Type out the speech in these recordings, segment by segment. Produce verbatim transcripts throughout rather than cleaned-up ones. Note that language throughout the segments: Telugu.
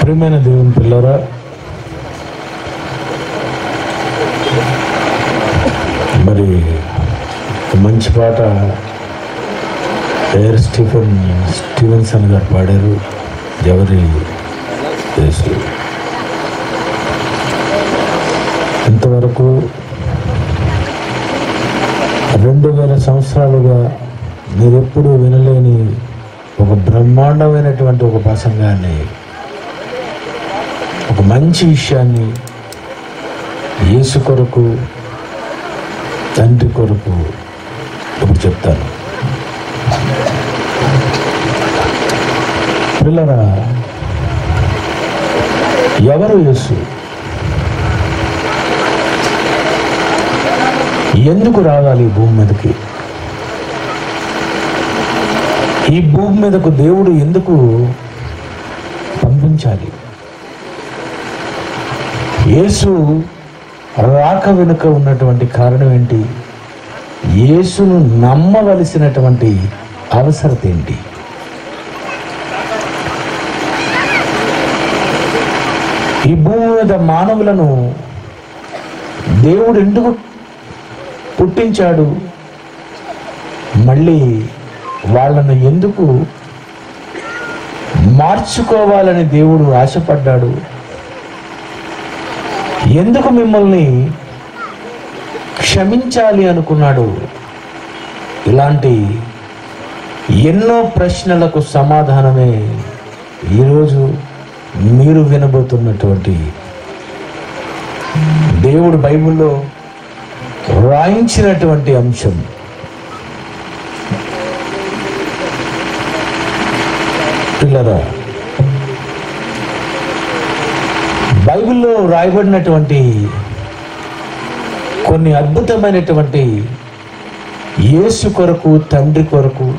ప్రియమైన దేవుని పిల్లరా, మరి మంచి పాట ఎయిర్ స్టీఫెన్ స్టీవెన్సన్ గారు పాడారు. ఎవరి దేశం ఇంతవరకు రెండు వేల సంవత్సరాలుగా మీరెప్పుడూ వినలేని ఒక బ్రహ్మాండమైనటువంటి ఒక ప్రసంగాన్ని, ఒక మంచి విషయాన్ని యేసు కొరకు, తండ్రి కొరకు ఇప్పుడు చెప్తాను. పిల్లరా, ఎవరు యేసు? ఎందుకు రావాలి ఈ భూమి మీదకి? ఈ భూమి మీదకు దేవుడు ఎందుకు పంపించాలి? యేసు రాక వెనుక ఉన్నటువంటి కారణం ఏంటి? యేసును నమ్మవలసినటువంటి అవసరత ఏంటి? ఈ భూమి మీద మానవులను దేవుడు ఎందుకు పుట్టించాడు? మళ్ళీ వాళ్ళను ఎందుకు మార్చుకోవాలని దేవుడు ఆశపడ్డాడు? ఎందుకు మిమ్మల్ని క్షమించాలి అనుకున్నాడు? ఇలాంటి ఎన్నో ప్రశ్నలకు సమాధానమే ఈరోజు మీరు వినబోతున్నటువంటి దేవుడు బైబిల్లో రాయించినటువంటి అంశం. పిల్లరా, బైబిల్లో రాయబడినటువంటి కొన్ని అద్భుతమైనటువంటి యేసు కొరకు, తండ్రి కొరకు,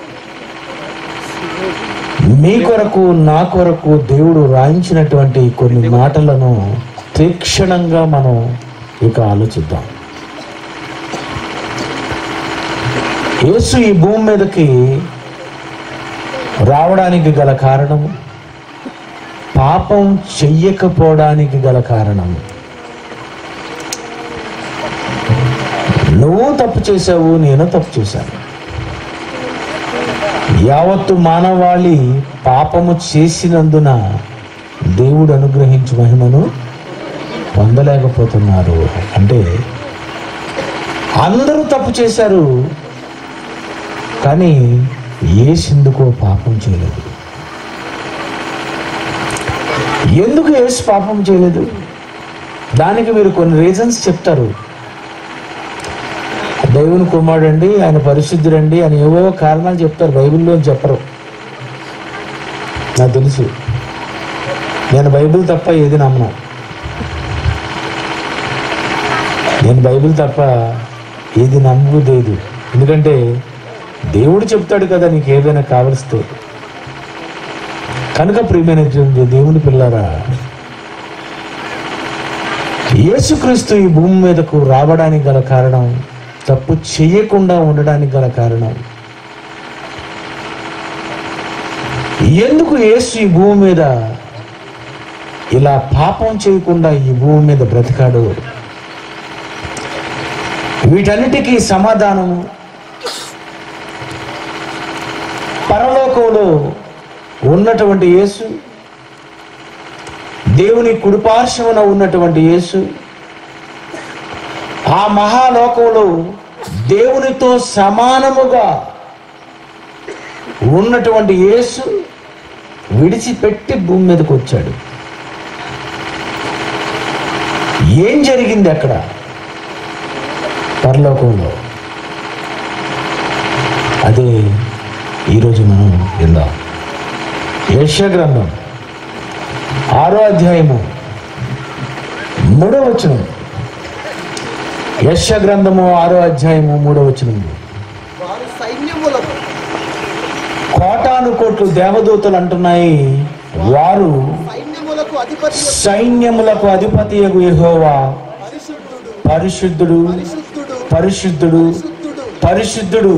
మీ కొరకు, నా కొరకు దేవుడు రాయించినటువంటి కొన్ని మాటలను తీక్షణంగా మనం ఇక ఆలోచిద్దాం. యేసు ఈ భూమి మీదకి రావడానికి గల కారణం, పాపం చెయ్యకపోవడానికి గల కారణం. నువ్వు తప్పు చేశావు, నేను తప్పు చేశాను. యావత్తు మానవాళి పాపము చేసినందున దేవుడు అనుగ్రహించు మహిమను పొందలేకపోతున్నారు. అంటే అందరూ తప్పు చేశారు, కానీ యేసెందుకో పాపం చేయలేదు. ఎందుకు యేసు పాపం చేయలేదు? దానికి మీరు కొన్ని రీజన్స్ చెప్తారు. దేవుని కుమారుడండి, ఆయన పరిశుద్ధుడండి అని ఏవో కారణాలు చెప్తారు. బైబిల్లో చెప్పరు. నాకు తెలుసు, నేను బైబిల్ తప్ప ఏది నమ్మను. నేను బైబిల్ తప్ప ఏది నమ్మలేదు. ఎందుకంటే దేవుడు చెప్తాడు కదా నీకు ఏదైనా కావలిస్తే. కనుక ప్రియమైన దేవుని పిల్లరా, యేసుక్రీస్తు ఈ భూమి మీదకు రావడానికి గల కారణం, తప్పు చేయకుండా ఉండడానికి గల కారణం. ఎందుకు యేసు ఈ భూమి మీద ఇలా పాపం చేయకుండా ఈ భూమి మీద బ్రతికాడు? వీటన్నిటికీ సమాధానము పరలోకంలో ఉన్నటువంటి యేసు, దేవుని కుడిపార్శ్వమున ఉన్నటువంటి యేసు, ఆ మహాలోకంలో దేవునితో సమానముగా ఉన్నటువంటి యేసు విడిచిపెట్టి భూమి మీదకి వచ్చాడు. ఏం జరిగింది అక్కడ పరలోకంలో? అదే ఈరోజు మనం విందాం. యెషయా గ్రంథం ఆరో అధ్యాయము మూడో వచనం. యెషయా గ్రంథము ఆరో అధ్యాయము మూడో వచనం. కోటాను కోట్లు దేవదూతలు అంటున్నాయి, వారు సైన్యములకు అధిపతియగు యెహోవా పరిశుద్ధుడు, పరిశుద్ధుడు, పరిశుద్ధుడు,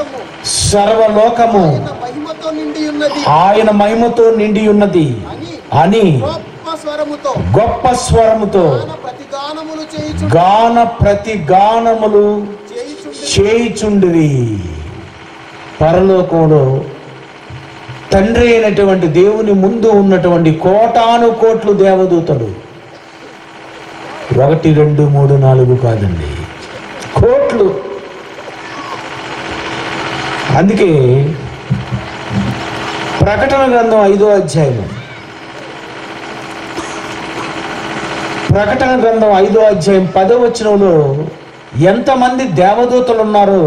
సర్వలోకము ఆయన మహిమతో నిండి ఉన్నది అని గొప్ప స్వరముతో గొప్ప స్వరముతో గాన ప్రతిగానములు చేయుచు గాన ప్రతి గానములు చేయుచుండి చేయుచుండిరి. పరలోకంలో తండ్రి అయినటువంటి దేవుని ముందు ఉన్నటువంటి కోటాను కోట్లు దేవదూతలు, ఒకటి రెండు మూడు నాలుగు కాదండి, కోట్లు. అందుకే ప్రకటన గ్రంథం ఐదో అధ్యాయం ప్రకటన గ్రంథం ఐదో అధ్యాయం పదో వచనంలో ఎంతమంది దేవదూతలు ఉన్నారో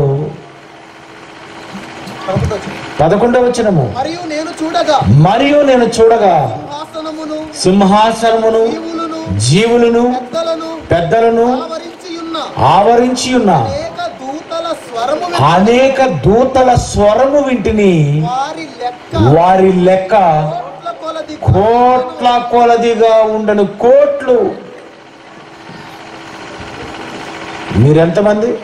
పదకొండవ వచనము, మరియు నేను చూడగా మరియు నేను చూడగా సింహాసనమును సింహాసనమును జీవులను జీవులను పెద్దలను పెద్దలను ఆవరించి ఉన్న ఆవరించి ఉన్న అనేక దూతల స్వరము అనేక దూతల స్వరము వింటిని. వారి లెక్క వారి లెక్క కోట్ల కొలది కోట్ల కొలదిగా ఉండను. కోట్లు. మీరెంతమంది?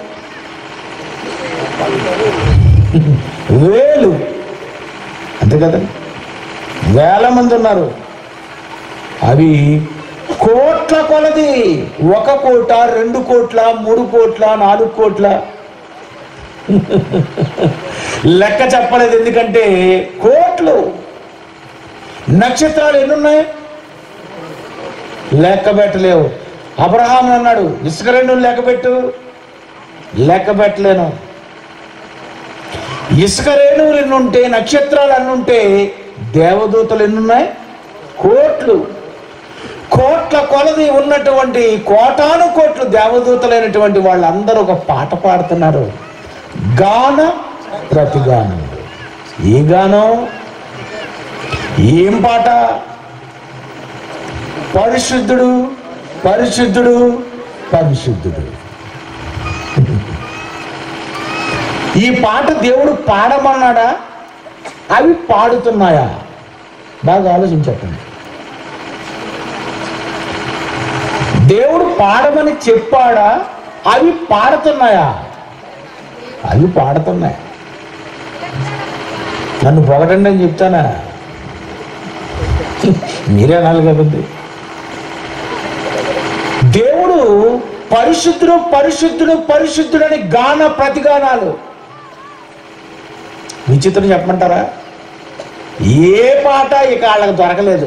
వేలు, అంతే కదా, వేల మంది ఉన్నారు. అవి కోట్ల కొలది. ఒక కోట, రెండు కోట్ల, మూడు కోట్ల, నాలుగు కోట్ల, లెక్క చెప్పలేదు. ఎందుకంటే కోట్లు. నక్షత్రాలు ఎన్నున్నాయి? లెక్క పెట్టలేవు. అబ్రహాం అన్నాడు, ఇసుక రెండు లెక్క పెట్టు. లెక్క పెట్టలేను. ఇసుక రేణువులు ఎన్నుంటే, నక్షత్రాలు అన్నుంటే, దేవదూతలు ఎన్నున్నాయి? కోట్లు. కోట్ల కొలది ఉన్నటువంటి కోటాను కోట్లు దేవదూతలైనటువంటి వాళ్ళందరూ ఒక పాట పాడుతున్నారు. గాన ప్రతిగానం. ఏ గానం? ఏం పాట? పరిశుద్ధుడు పరిశుద్ధుడు పరిశుద్ధుడు. ఈ పాట దేవుడు పాడమన్నాడా? అవి పాడుతున్నాయా? బాగా ఆలోచించండి. దేవుడు పాడమని చెప్పాడా? అవి పాడుతున్నాయా? అవి పాడుతున్నాయి. నన్ను పొగటండి అని చెప్తానా? మీరే అనాలి కదండి. దేవుడు పరిశుద్ధుడు పరిశుద్ధుడు పరిశుద్ధుడని గాన ప్రతిగానాలు. విచిత్రం చెప్పమంటారా? ఏ పాట ఇక వాళ్ళకి దొరకలేదు.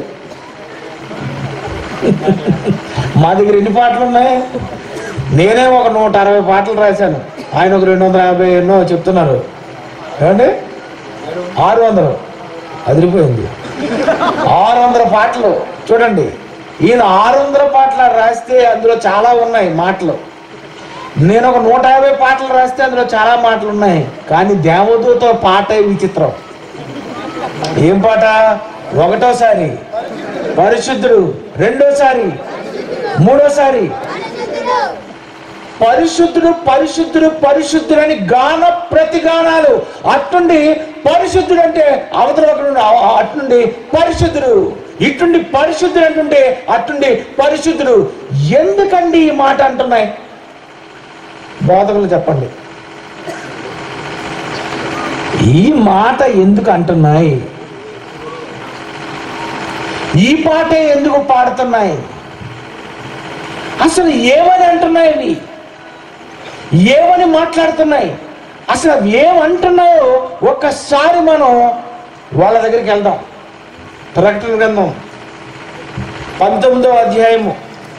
మా దగ్గర ఎన్ని పాటలు ఉన్నాయి? నేనే ఒక నూట అరవై పాటలు రాశాను. ఆయన ఒక రెండు వందల యాభై ఎన్నో చెప్తున్నారు. ఏమండి? ఆరు వందలు అదిరిపోయింది. ఆరు వందల పాటలు చూడండి. ఈయన ఆరు వందల పాటలు రాస్తే అందులో చాలా ఉన్నాయి మాటలు. నేను ఒక నూట యాభై పాటలు రాస్తే అందులో చాలా మాటలు ఉన్నాయి. కానీ దేవదూత పాట విచిత్రం. ఏం పాట? ఒకటోసారి పరిశుద్ధుడు, రెండోసారి, మూడోసారి పరిశుద్ధుడు పరిశుద్ధుడు పరిశుద్ధుడని గాన ప్రతిగానాలు. అట్నుండి పరిశుద్ధుడు అంటే అవతల నుండి అట్నుండి పరిశుద్ధుడు, ఇట్నుండి పరిశుద్ధుడు అంటుంటే అట్నుండి పరిశుద్ధుడు. ఎందుకండి ఈ మాట అంటున్నాయి? బోధకులు చెప్పండి. ఈ మాట ఎందుకు అంటున్నాయి? ఈ పాటే ఎందుకు పాడుతున్నాయి? అసలు ఏమని అంటున్నాయి? ఇవి ఏమని మాట్లాడుతున్నాయి? అసలు అవి ఏమంటున్నాయో ఒక్కసారి మనం వాళ్ళ దగ్గరికి వెళ్దాం. ప్రకటన గ్రంథం పంతొమ్మిదో అధ్యాయము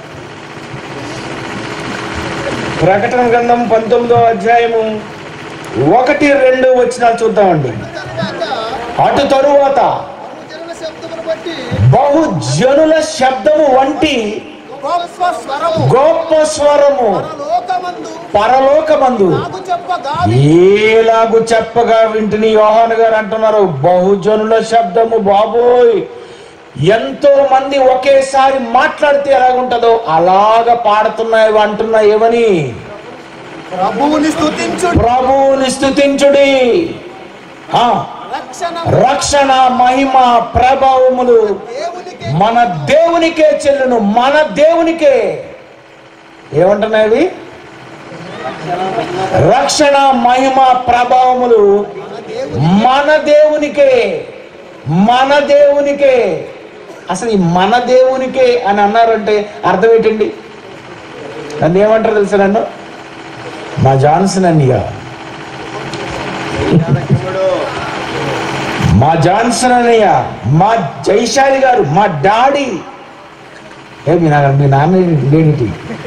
ప్రకటన గ్రంథం పంతొమ్మిదో అధ్యాయము ఒకటి రెండు వచనాలు చూద్దామండి. అటు తరువాత బహుజనుల శబ్దము వంటి గొప్ప స్వరము పరలోకమందు ఏలాగు చెప్పగా వింటిని. యోహాను గారు అంటున్నారు, బహుజనుల శబ్దము. బాబోయ్, ఎంతో మంది ఒకేసారి మాట్లాడితే ఎలాగుంటుందో అలాగ పాడుతున్నాయి అంటున్నాయి. ఏమని? ప్రభువుని స్తుతించుడి, ప్రభువుని స్తుతించుడి. రక్షణ మహిమ ప్రభావములు మన దేవునికే చెల్లును. మన దేవునికే. ఏమంటున్నాయి? రక్షణ మహిమ ప్రభావములు మన దేవునికే, మన దేవునికే. అసలు ఈ మన దేవునికే అని అన్నారంటే అర్థం ఏంటండి? నన్ను ఏమంటారు తెలుసా? నన్ను మా జాన్సన్ అన్నయ్య, మా జాన్సన్ అన్నయ్య, మా జైశాలి గారు, మా డాడీ. ఏ మీ నా మీ నాన్న లేనిటి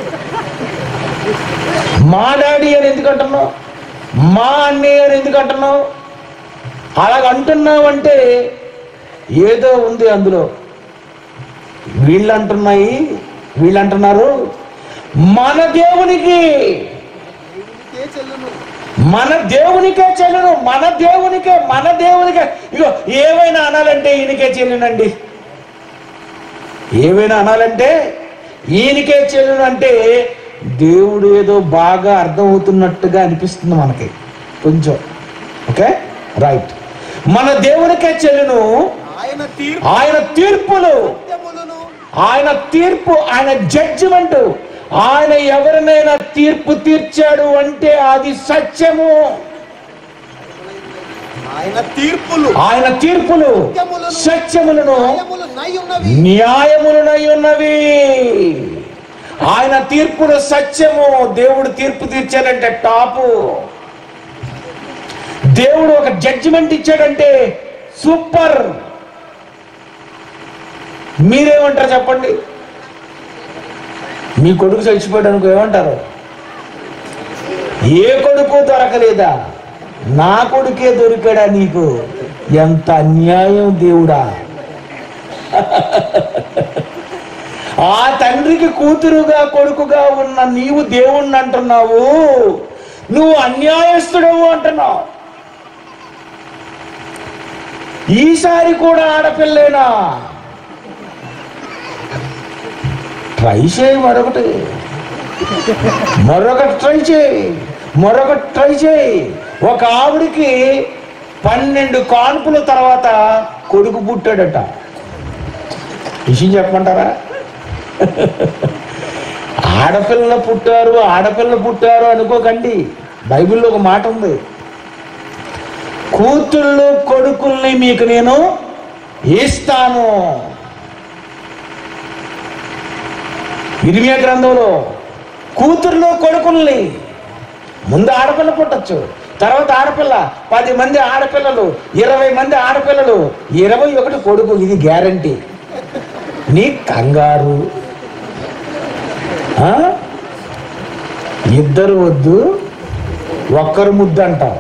మా డాడీ అని ఎందుకు అంటున్నావు? మా అన్నయ్య అని ఎందుకు అంటున్నావు? అలాగ అంటున్నావు అంటే ఏదో ఉంది అందులో. వీళ్ళు అంటున్నాయి, వీళ్ళు అంటున్నారు మన దేవునికి, ఏ చెల్లును మన దేవునికే చెల్లును, మన దేవునికే, మన దేవునికే. ఇగో ఏమైనా అనాలంటే ఈయనకే చెల్లునండి, ఏమైనా అనాలంటే ఈయనకే చెల్లును అంటే దేవుడు ఏదో బాగా అర్థమవుతున్నట్టుగా అనిపిస్తుంది మనకి కొంచెం. Okay, right. మన దేవునికే చెల్లును ఆయన తీర్పు ఆయన తీర్పులు, సత్యములను ఆయన తీర్పు, ఆయన జడ్జిమెంట్. ఆయన ఎవరినైనా తీర్పు తీర్చాడు అంటే అది సత్యము. ఆయన తీర్పులు ఆయన తీర్పులు సత్యములను న్యాయములునై ఉన్నవి. న్యాయములనై ఉన్నవి. ఆయన తీర్పులు సత్యము. దేవుడు తీర్పు తీర్చాడంటే టాపు. దేవుడు ఒక జడ్జిమెంట్ ఇచ్చాడంటే సూపర్. మీరేమంటారు చెప్పండి? మీ కొడుకు చచ్చిపోయాడు అనుకో, ఏమంటారు? ఏ కొడుకు దొరకలేదా? నా కొడుకే దొరికాడా నీకు? ఎంత అన్యాయం దేవుడా! ఆ తండ్రికి కూతురుగా కొడుకుగా ఉన్న నీవు దేవుణ్ణి అంటున్నావు, నువ్వు అన్యాయస్తుడవు అంటున్నావు. ఈసారి కూడా ఆడపిల్లేనా? ట్రై చేయి, మరొకటి మరొకటి ట్రై చేయి, మరొకటి ట్రై చేయి. ఒక ఆవిడికి పన్నెండు కాన్పుల తర్వాత కొడుకు పుట్టాడట. విషయం చెప్పమంటారా? ఆడపిల్లలు పుట్టారు, ఆడపిల్లలు పుట్టారు అనుకోకండి. బైబిల్లో ఒక మాట ఉంది, కూతుళ్ళు కొడుకుల్ని మీకు నేను ఇస్తాను. ఇర్మియా గ్రంథంలో కూతుర్లు కొడుకుల్ని, ముందు ఆడపిల్ల పుట్టచ్చు, తర్వాత ఆడపిల్ల, పది మంది ఆడపిల్లలు, ఇరవై మంది ఆడపిల్లలు, ఇరవై ఒకటి కొడుకు. ఇది గ్యారంటీ. నీ కంగారు. ఇద్దరు వద్దు, ఒక్కరు ముద్దు అంటావు.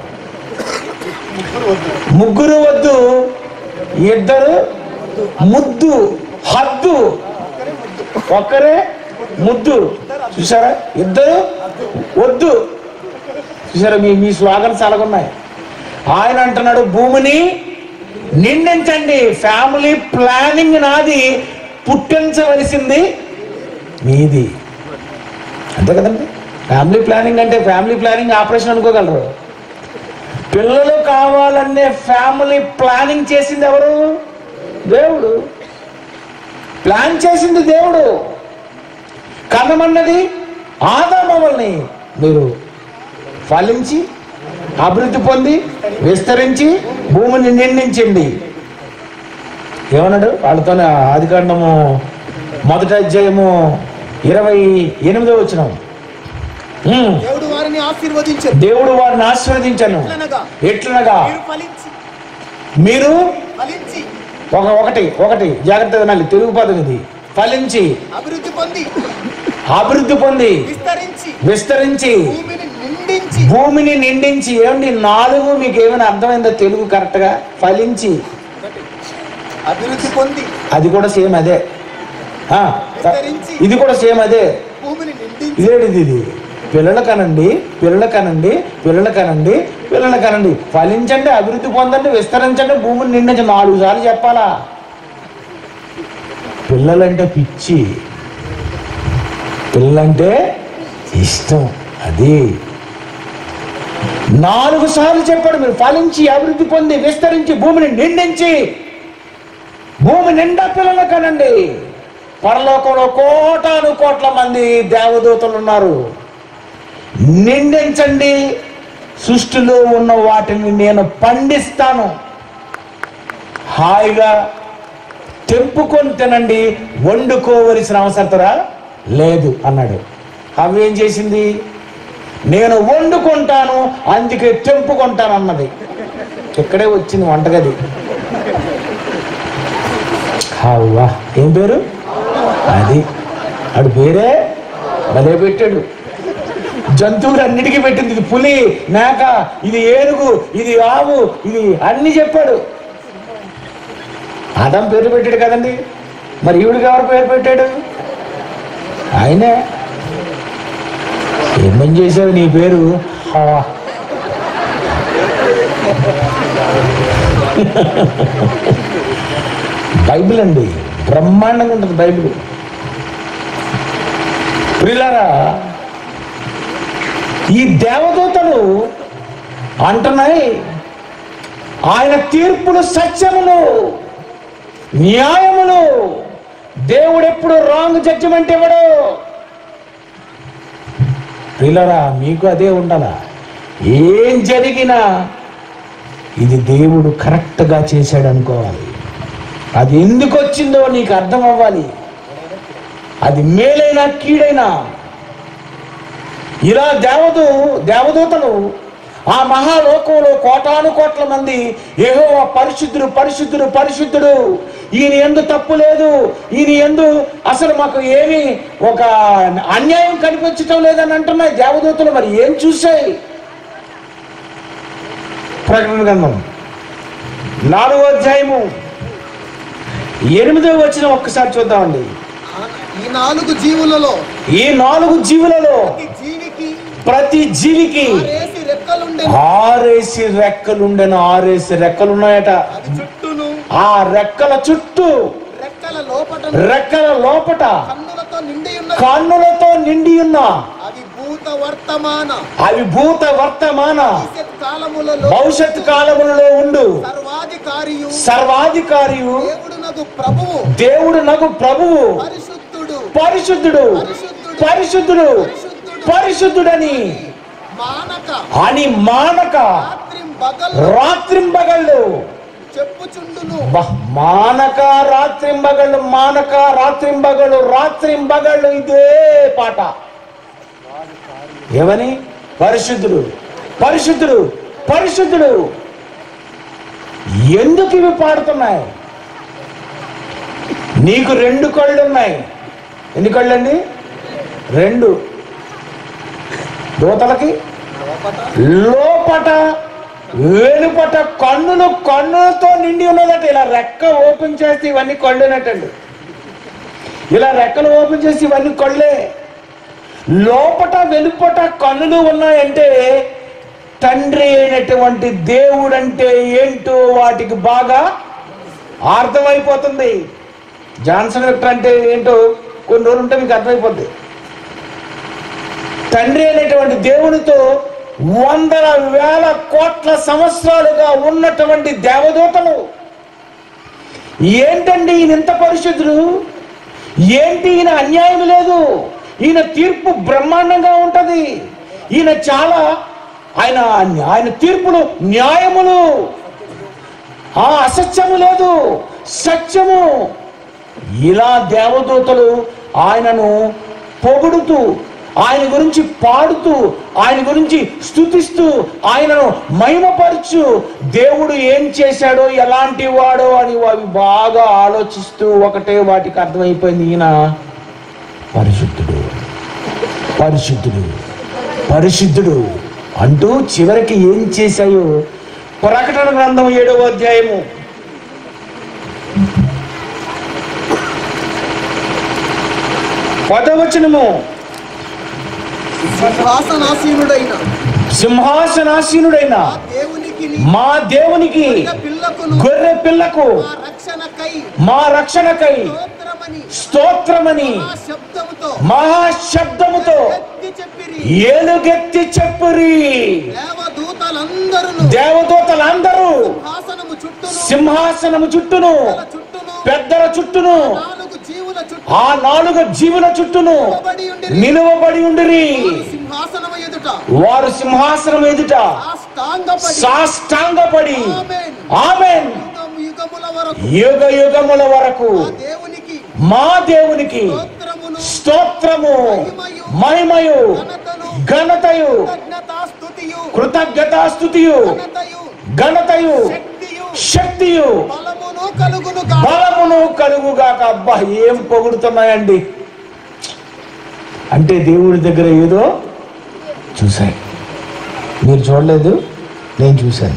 ముగ్గురు వద్దు, ఇద్దరు ముద్దు, హద్దు, ఒక్కరే ముద్దు. చూసారా? ఇద్దరు వద్దు. చూసారా? మీ మీ స్లోగన్స్ అలాగున్నాయి. ఆయన అంటున్నాడు భూమిని నిండించండి. ఫ్యామిలీ ప్లానింగ్ నాది, పుట్టించవలసింది మీది. అంతే కదండి. ఫ్యామిలీ ప్లానింగ్ అంటే ఫ్యామిలీ ప్లానింగ్ ఆపరేషన్ అనుకోగలరు. పిల్లలు కావాలనే ఫ్యామిలీ ప్లానింగ్ చేసింది ఎవరు? దేవుడు. ప్లాన్ చేసింది దేవుడు. కనమన్నది ఆదామవల్ని. మీరు ఫలించి అభివృద్ధి పొంది విస్తరించి భూమిని నిండించండి. ఏమన్నాడు? వాళ్ళతోనే ఆదికాండము మొదటి అధ్యాయము ఇరవై ఎనిమిదో వచనం. దేవుడు వారిని ఆశీర్వదించాడు. దేవుడు వారిని ఆశీర్వదించాను ఎట్లనగా మీరు ఫలించి ఒక ఒకటి ఒకటి జాగ్రత్తగా వినాలి. తెలుగు పదం ఇది. ఫలించి అభివృద్ధి పొంది అభివృద్ధి పొంది విస్తరించి విస్తరించి భూమిని నిండించి భూమిని నిండించి. ఏమండి నాలుగు మీకు ఏమైనా అర్థమైందో తెలుగు కరెక్ట్ గా? ఫలించి అభివృద్ధి పొంది, అది కూడా సేమ్ అదే. ఆ, విస్తరించి ఇది కూడా సేమ్ అదే. భూమిని నిండించి ఇదేంటిది? ఇది పిల్లల కనండి, పిల్లల కనండి, పిల్లల కనండి, పిల్లల కనండి. ఫలించండి, అభివృద్ధి పొందండి, విస్తరించండి, భూమిని నిండించండి. నాలుగు సార్లు చెప్పాలా? పిల్లలంటే పిచ్చి, పిల్లలంటే ఇష్టం. అది నాలుగు సార్లు చెప్పాడు. మీరు ఫలించి అభివృద్ధి పొంది విస్తరించి భూమిని నిండించి. భూమి నిండా పిల్లలు కనండి. పరలోకంలో కోటాను కోట్ల మంది దేవదూతలు ఉన్నారు. నిండించండి. సృష్టిలో ఉన్న వాటిని నేను పండిస్తాను. హాయిగా తెంపుకొని తినండి, వండుకోవలసిన అవసరతరా లేదు అన్నాడు. అవి ఏం చేసింది? నేను వండుకుంటాను అందుకే తెంపుకుంటాను అన్నది. ఇక్కడే వచ్చింది వంటగది. హవ్వా ఏం పేరు అది? ఆడు పేరే భలే పెట్టాడు. జంతువులన్నిటికీ పెట్టింది. ఇది పులి, మేక, ఇది ఏనుగు, ఇది ఆవు, ఇది అన్ని చెప్పాడు. ఆదాం పేరు పెట్టాడు కదండి, మరి ఈవిడికి ఎవరు పేరు పెట్టాడు? ఆయనే. ఏమని చేసావు నీ పేరు? హవా. బైబిల్ అండి, బ్రహ్మాండంగా ఉంటుంది బైబిల్. ప్రియులారా, ఈ దేవదూతలు అంటున్నాయి ఆయన తీర్పులు సత్యములు, న్యాయములు. దేవుడు ఎప్పుడు రాంగ్ జడ్జిమెంట్ ఇవ్వడు. ప్రియులారా, మీకు అదే ఉండాలా. ఏం జరిగినా ఇది దేవుడు కరెక్ట్గా చేశాడు అనుకోవాలి. అది ఎందుకు వచ్చిందో నీకు అర్థం అవ్వాలి. అది మేలైనా కీడైనా. ఇలా దేవదు దేవదూతలు ఆ మహాలోకంలో కోటాను కోట్ల మంది యెహోవా పరిశుద్ధుడు పరిశుద్ధుడు పరిశుద్ధుడు, ఈయన యందు తప్పు లేదు, ఈయన యందు అసలు మాకు ఏమీ ఒక అన్యాయం కనిపించటం లేదని అంటున్నాయి దేవదూతలు. మరి ఏం చూసాయి? ప్రకటన గ్రంథం నాలుగో అధ్యాయము ఎనిమిదో వచనం ఒక్కసారి చూద్దామండి. ఈ నాలుగు జీవులలో ఈ నాలుగు జీవులలో ప్రతి జీవికి ప్రతి జీవికి ఆరేసి రెక్కలుండెను. ఆరేసి రెక్కలుండెను. ఆరేసి రెక్కలున్నాయట. అది చుట్టూను ఆ రెక్కల చుట్టూ రెక్కల లోపట రెక్కల లోపట కన్నులతో నిండి ఉన్న కన్నులతో నిండి ఉన్న అవి భూత వర్తమాన అవి భూత వర్తమాన భవిష్యత్ కాలములలో భవిష్యత్ కాలములలో ఉండు సర్వాధికారియు సర్వాధికారియు దేవుడు నగు ప్రభువు దేవుడు నగు ప్రభువు పరిశుద్ధుడు పరిశుద్ధుడు పరిశుద్ధుడు పరిశుద్ధుడని మానక అని మానక రాత్రింబగళ్ళు రాత్రింబగళ్ళు చెప్పుచుండును. బా, మానక రాత్రింబగళ్ళు మానక రాత్రింబగళ్ళు రాత్రింబగళ్ళు ఇదే పాట. ఏమని? పరిశుద్ధుడు పరిశుద్ధుడు పరిశుద్ధుడు. ఎందుకు ఇవి పాడుతున్నాయి? నీకు రెండు కళ్ళు ఉన్నాయి. ఎన్ని కళ్ళు అండి? రెండు. దూతలకి లోపట వెలుపట కన్నులు కన్నులతో నిండి ఉన్నదట. ఇలా రెక్క ఓపెన్ చేస్తే ఇవన్నీ కళ్ళునట్టండి. ఇలా రెక్కలు ఓపెన్ చేసి ఇవన్నీ కళ్ళే. లోపట వెలుపట కన్నులు ఉన్నాయంటే తండ్రి అయినటువంటి దేవుడు అంటే ఏంటో వాటికి బాగా అర్థమైపోతుంది. జాన్సన్ విక్టర్ అంటే ఏంటో కొన్ని రోజులు ఉంటే మీకు అర్థమైపోద్ది. తండ్రి అయినటువంటి దేవునితో వందల వేల కోట్ల సంవత్సరాలుగా ఉన్నటువంటి దేవదూతలు ఏంటండి ఈయన ఇంత పరిశుద్ధుడు, ఏంటి ఈయన అన్యాయం లేదు, ఈయన తీర్పు బ్రహ్మాండంగా ఉంటది, ఈయన చాలా ఆయన ఆయన తీర్పులు న్యాయములు, ఆ అసత్యము లేదు, సత్యము. ఇలా దేవదూతలు ఆయనను పొగుడుతూ ఆయన గురించి పాడుతూ ఆయన గురించి స్తుతిస్తూ ఆయనను మహిమపరచు దేవుడు ఏం చేశాడో ఎలాంటి వాడో అని అవి బాగా ఆలోచిస్తూ ఒకటే వాటికి అర్థమైపోయింది, ఈయన పరిశుద్ధుడు పరిశుద్ధుడు పరిశుద్ధుడు అంటూ చివరికి ఏం చేశాయో ప్రకటన గ్రంథం ఏడవ అధ్యాయము పదవచనము. సింహాసనాసీనుడైన సింహాసనాసీనుడైన దేవునికి మా దేవునికి పిల్లకు గొర్రె పిల్లకు రక్షణకై మా రక్షణకై స్తోత్రమని స్తోత్రమని శబ్దముతో మహాశబ్దముతో ఎత్తి చెప్పిరి. ఏలుగెత్తి చెప్పురి. దేవదూతలందరూ దేవదూతలందరూ సింహాసనము చుట్టూను సింహాసనము చుట్టూను చుట్టూను పెద్దల చుట్టూను నాలుగు జీవుల చుట్టూ ఆ నాలుగు జీవుల చుట్టూను నిలబడి ఉండిరి. నిలువబడి ఉండిరి. సింహాసనము ఎదుట వారు సింహాసనం ఎదుట సాష్టాంగపడి సాష్టాంగపడి ఆమేన్ ఆమేన్ యుగము యుగముల వరకు వరకు యుగ యుగముల వరకు ఆ దేవునికి మా దేవునికి స్తోత్రమును స్తోత్రము మహిమయు ఘనతను ఘనతయు కృతజ్ఞతాస్తుతియు కృతజ్ఞతాస్తుతియు ఘనతయు ఘనతయు శక్తియు శక్తియు బలమును కలుగును గాక. బలమును కలుగుగాక. అబ్బా ఏం పొగుడుతున్నాయండి. అంటే దేవుడి దగ్గర ఏదో చూశాను. మీరు చూడలేదు, నేను చూశాను.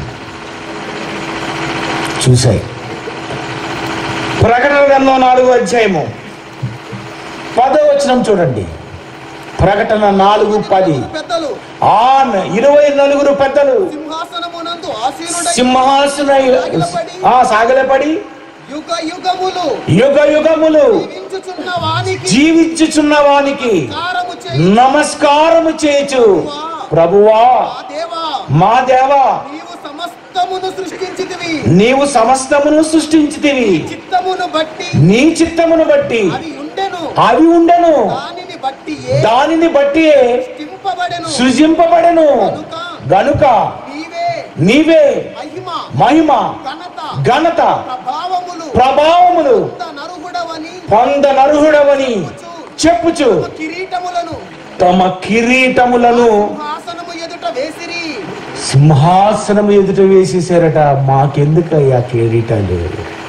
చూశాయి. ప్రకటన గ్రంథం నాలుగో అధ్యాయము పదో వచనం చూడండి. ప్రకటన నాలుగు పది. పెద్దలు ఆ ఇరవై నలుగురు పెద్దలు సింహాసనమునందు ఆసీనుడై సింహాసన ఆ సాగలపడి యుగ యుగములు యుగ యుగములు జీవించుచున్న వానికి జీవించుచున్న వానికి కారము చేయి. నమస్కారము చేయొచ్చు. ప్రభువా ఆ దేవా, మా దేవా, నీవు సమస్తమును సృష్టించితివి. నీవు సమస్తమును సృష్టించితివి. చిత్తమును బట్టి నీ చిత్తమును బట్టి అవి ఉండెను. అవి ఉండెను. దానిని బట్టి దానిని బట్టి సృష్టింపబడెను. సృజింపబడెను. కనుక గనుక నీవే నీవే మహిమ మహిమ ఘనత ఘనత ప్రభావములు ప్రభావములు నరుహుడవని పొందనర్హుడవని చెప్పుచు కిరీటములను తమ కిరీటములను సింహాసనము ఎదుట వేసిరి. సింహాసనం ఎదుట వేసేసారట. మాకెందుకయ్యా కిరీటాలు?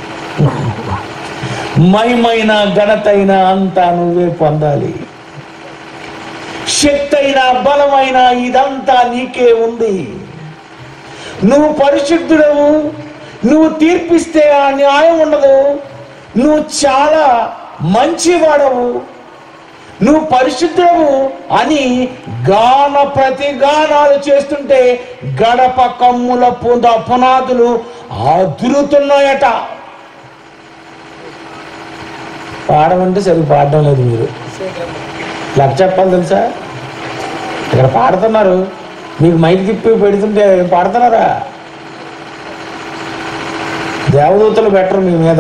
మహిమైన ఘనతైన అంతా నువ్వే పొందాలి. శక్తి అయిన బలమైన ఇదంతా నీకే ఉంది. నువ్వు పరిశుద్ధుడవు. నువ్వు తీర్పిస్తే ఆ న్యాయం ఉండదు. నువ్వు చాలా మంచివాడవు, నువ్వు పరిశుద్ధుడవు అని గాన ప్రతి గానాలు చేస్తుంటే గడప కమ్ముల పుద పునాదులు అదురుతున్నాయట. పాడమంటే సరిగ్గా పాడడం లేదు. మీరు లక్ష చెప్పాలి తెలుసా? ఇక్కడ పాడుతున్నారు, మీకు మైకి తిప్పి పెడుతుంటే పాడుతున్నారా? దేవదూతలు బెటర్ మీ మీద.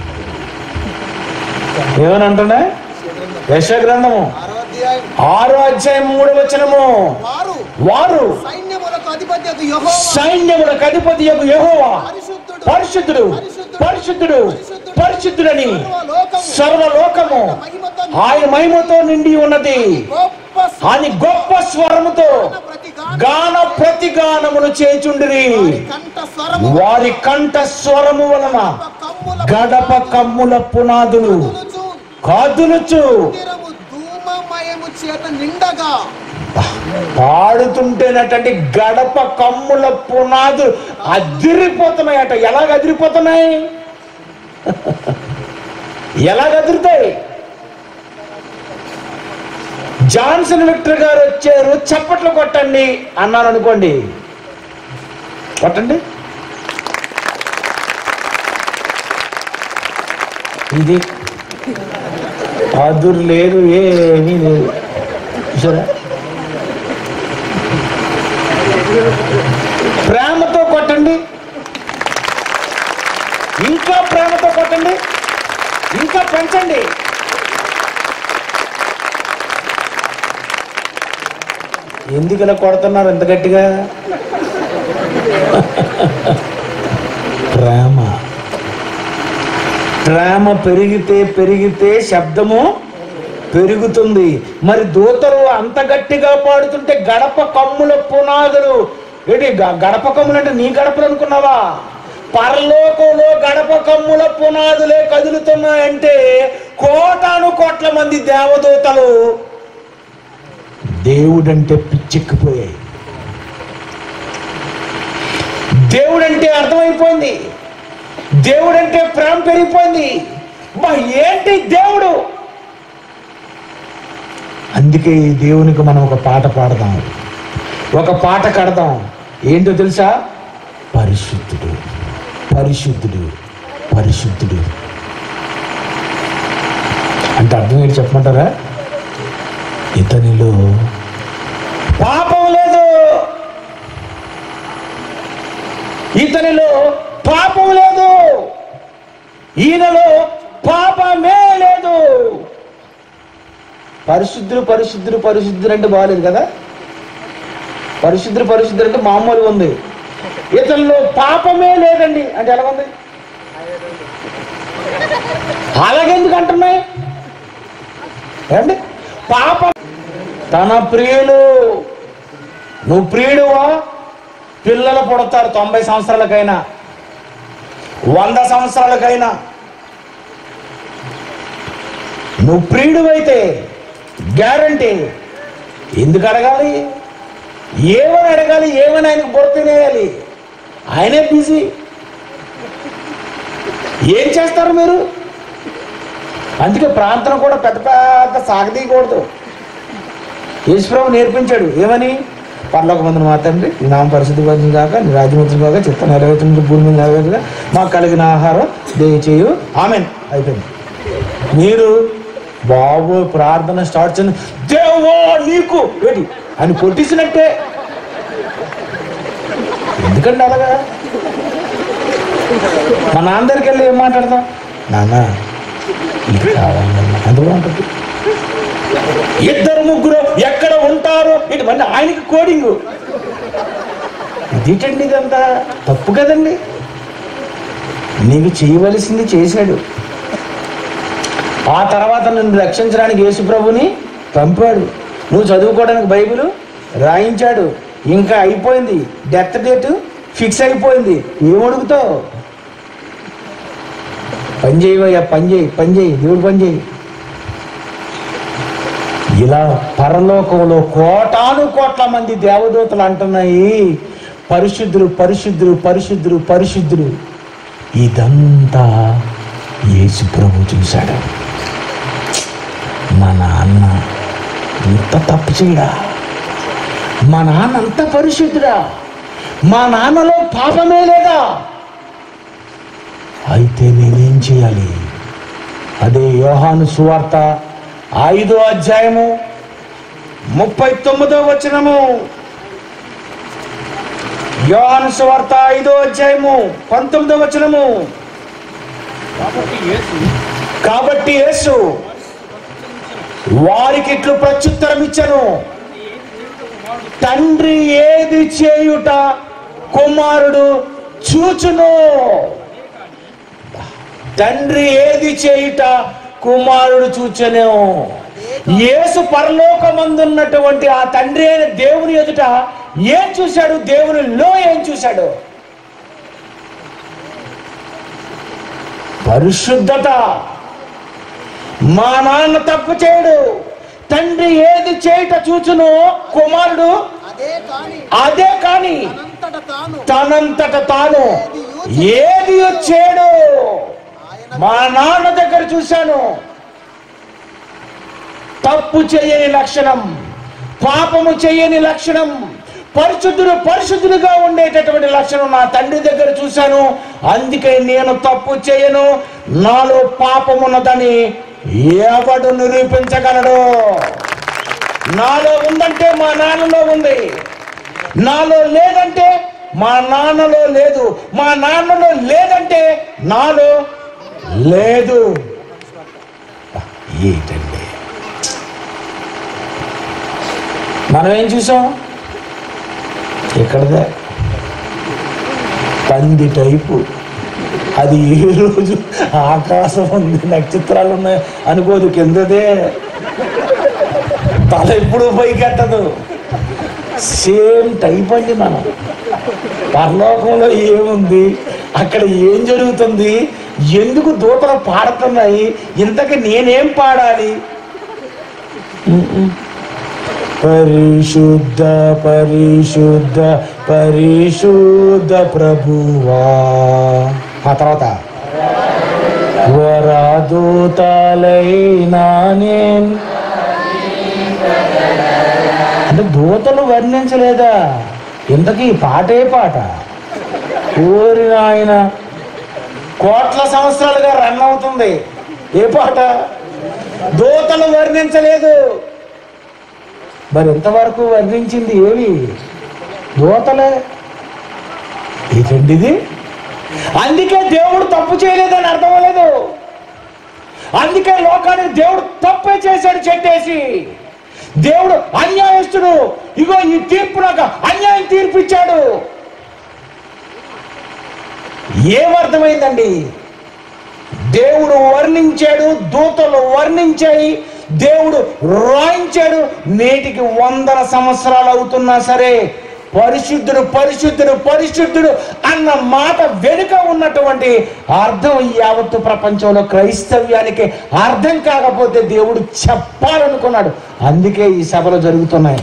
ఏమని అంటున్నా? యెషయా గ్రంథము ఆరో అధ్యాయం ఆరో అధ్యాయం మూడో వచనము. వారు వారు సైన్యములకు అధిపతి యెహోవా సైన్యములకు అధిపతి యెహోవా పరిశుద్ధుడు పరిశుద్ధుడు పరిశుద్ధుడు పరిశుద్ధుడని సర్వలోకము సర్వలోకము మహిమతో ఆయన మహిమతో నిండి ఉన్నది గొప్ప అని గొప్ప స్వరముతో ప్రతి గాన ప్రతిగానములు చేచుండిరి. కంఠ స్వరము వారి కంఠ స్వరము వలన కమ్ముల గడప కమ్ముల పునాదులు కదులుచు కదులుచు మందిరము ధూమమయము చేత నిండగా పాడుతుంటేనటండి గడప కమ్ముల పునాదులు అదిరిపోతున్నాయట. ఎలాగ అదిరిపోతున్నాయి? ఎలాగ అదురుతాయి? జాన్సన్ విక్టర్ గారు వచ్చారు, చప్పట్లు కొట్టండి అన్నాను అనుకోండి, కొట్టండి. ఇది అదురు లేదు, ఏమీ లేదు. చూసారా? ప్రేమతో కొట్టండి, ఇంకా ప్రేమతో కొట్టండి, ఇంకా పెంచండి. ఎందుకు ఇలా కొడుతున్నారు ఎంత గట్టిగా? ప్రేమ ప్రేమ పెరిగితే పెరిగితే శబ్దము పెరుగుతుంది. మరి దూతలు అంత గట్టిగా పాడుతుంటే గడప కమ్ముల పునాదులు ఏంటి? గడప కమ్ములు అంటే నీ గడపలు అనుకున్నావా? పరలోకంలో గడప కమ్ముల పునాదులే కదులుతున్నాయంటే కోటాను కోట్ల మంది దేవదూతలు దేవుడంటే పిచ్చెక్కిపోయాయి. దేవుడంటే అర్థమైపోయింది, దేవుడంటే ప్రేమ పెరిగిపోయింది. బా ఏంటి దేవుడు? అందుకే ఈ దేవునికి మనం ఒక పాట పాడదాం, ఒక పాట కడదాం. ఏంటో తెలుసా? పరిశుద్ధుడు పరిశుద్ధుడు పరిశుద్ధుడు అంటే అర్థం ఏంటి చెప్పమంటారా? ఇతనిలో పాపం లేదు, ఇతనిలో పాపం లేదు, ఈయనలో పాపమే లేదు. పరిశుద్ధుడు పరిశుద్ధుడు పరిశుద్ధుడు అంటే బాగాలేదు కదా? పరిశుద్ధుడు పరిశుద్ధుడు అంటే మామూలుగా ఉంది. ఇతనిలో పాపమే లేదండి అంటే ఎలా ఉంది? అలాగెందుకు అంటున్నాయి ఏమండి? పాపం తన ప్రియులు. నువ్వు ప్రియుడువా? పిల్లలు పుడతారు తొంభై సంవత్సరాలకైనా వంద సంవత్సరాలకైనా. నువ్వు ప్రియుడువైతే గ్యారంటీ. ఎందుకు అడగాలి? ఏమని అడగాలి? ఏమని ఆయనకు బుర్ర తినేయాలి? ఆయనే బిజీ. ఏం చేస్తారు మీరు? అందుకే ప్రార్థన కూడా పెద్ద పెద్ద సాగదీయకూడదు. యేసుప్రభు నేర్పించాడు ఏమని? పరలోక మందున మా తండ్రి నీ నామ పరిశుద్ధి పరచును గాక, నీ రాజ్యమును గాక, చిత్తం నెరవేర్చును భూమి మీద నెరవేరుగా, మాకు కలిగిన ఆహారం దయచేయు. ఆమెన్. అయిపోయింది. మీరు బాబు ప్రార్థన స్టార్ట్ చేయండి. దేవో నీకు ఏంటి అని కొట్టించినట్టే. ఎందుకండి అలాగా? మా నాన్న దగ్గరికి వెళ్ళి ఏం మాట్లాడతాం? నాన్న ఇది కావాలన్నా అందులో ఉంటుంది. ఇద్దరు ముగ్గురు ఎక్కడ ఉంటారు ఇటు మళ్ళీ ఆయనకి కోడింగు. ఇదేంటండి ఇదంతా తప్పు కదండి. నీకు చేయవలసింది చేశాడు. ఆ తర్వాత నిన్ను రక్షించడానికి యేసుప్రభుని పంపాడు. నువ్వు చదువుకోవడానికి బైబిల్ రాయించాడు. ఇంకా అయిపోయింది. డెత్ డేట్ ఫిక్స్ అయిపోయింది. ఏం అడుగుతావు? పని చేయవయ్యా, పని చేయి, పని చేయి, దేవుడు పని చేయి. ఇలా పరలోకంలో కోటాను కోట్ల మంది దేవదూతలు అంటున్నాయి, పరిశుద్ధులు పరిశుద్ధులు పరిశుద్ధులు పరిశుద్ధులు. ఇదంతా యేసు ప్రభు చూశాడు. మా నాన్న ఇంత తప్పు చేయడా? మా నాన్న అంత పరిశుద్ధుడా? మా నాన్నలో పాపమే లేదా? అయితే నేనేం చేయాలి? అదే యోహాను సువార్త ఐదో అధ్యాయము ముప్పై తొమ్మిదో వచనము. యోహాను సువార్త ఐదో అధ్యాయము పంతొమ్మిదో వచనము. కాబట్టి యేసు వారికి ఇట్లు ప్రత్యుత్తరం ఇచ్చెను, తండ్రి ఏది చేయుట కుమారుడు చూచును. తండ్రి ఏది చేయుట కుమారుడు చూచెను. యేసు పరలోకమందున్నటువంటి ఆ తండ్రి అయిన దేవుని ఎదుట ఏం చూశాడు? దేవునిలో ఏం చూశాడు? పరిశుద్ధత. మా నాన్న తప్పు చేయడు. తండ్రి ఏది చేయుట చూచును కుమారుడు అదే కాని తనంతట తాను ఏది చేయడు. మా నాన్న దగ్గర చూశాను. తప్పు చేయని లక్షణం, పాపము చేయని లక్షణం, పరిశుద్ధుడు పరిశుద్ధులుగా ఉండేటటువంటి లక్షణం నా తండ్రి దగ్గర చూశాను. అందుకే నేను తప్పు చేయను, నాలో పాపమున్నదని ఎవడు నిరూపించగలడు? నాలో ఉందంటే మా నాన్నలో ఉంది, నాలో లేదంటే మా నాన్నలో లేదు, మా నాన్నలో లేదంటే నాలో లేదు. ఏంటండి మనం ఏం చూసాం? ఇక్కడదే పంది టైపు. అది ఏ రోజు ఆకాశం ఉంది, నక్షత్రాలు ఉన్నాయి అనుకోదు, కిందదే. తల ఎప్పుడు పైకెట్టదు. సేమ్ టైప్ అండి. మనం పరలోకంలో ఏముంది, అక్కడ ఏం జరుగుతుంది, ఎందుకు దూతలు పాడుతున్నాయి, ఇంతకీ నేనేం పాడాలి? పరిశుద్ధ పరిశుద్ధ పరిశుద్ధ ప్రభువా. ఆ తర్వాత వరదూతలైనా నేను అంటే దూతలు వర్ణించలేదా? ఇంతకీ పాటే పాట. ఊరి ఆయన కోట్ల సంవత్సరాలుగా రన్ అవుతుంది. ఏ పాట? దూతలు వర్ణించలేదు. మరి ఇంతవరకు వర్ణించింది ఏవి? దూతలే. ఏంటండి ఇది? అందుకే దేవుడు తప్పు చేయలేదని అర్థం అవ్వలేదు. అందుకే లోకానికి దేవుడు తప్పే చేశాడు చెట్టేసి. దేవుడు అన్యాయస్తుడు, ఇగో ఈ తీర్పు నాకు అన్యాయం తీర్పిచ్చాడు. ఏమర్థమైందండి? దేవుడు వర్ణించాడు, దూతలు వర్ణించాయి, దేవుడు రాయించాడు. నేటికి వందల సంవత్సరాలు అవుతున్నా సరే పరిశుద్ధుడు పరిశుద్ధుడు పరిశుద్ధుడు అన్న మాట వెనుక ఉన్నటువంటి అర్థం యావత్తు ప్రపంచంలో క్రైస్తవ్యానికి అర్థం కాకపోతే దేవుడు చెప్పాలనుకున్నాడు. అందుకే ఈ సభలు జరుగుతున్నాయి.